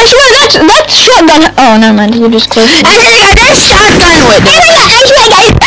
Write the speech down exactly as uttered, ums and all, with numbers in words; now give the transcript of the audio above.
swear that's that's shotgun. Oh, never mind. You just close. Actually, guys, that's shotgun with. Actually, guys.